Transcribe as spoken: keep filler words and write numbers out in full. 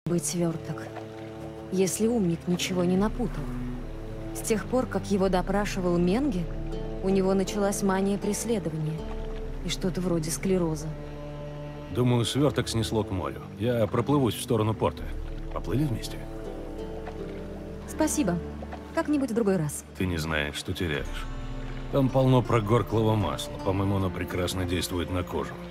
быть сверток, если умник ничего не напутал. С тех пор, как его допрашивал Менге, у него началась мания преследования и что-то вроде склероза. Думаю, сверток снесло к морю. Я проплывусь в сторону порта. Поплыли вместе? Спасибо. Как-нибудь в другой раз. Ты не знаешь, что теряешь. Там полно прогорклого масла. По-моему, оно прекрасно действует на кожу.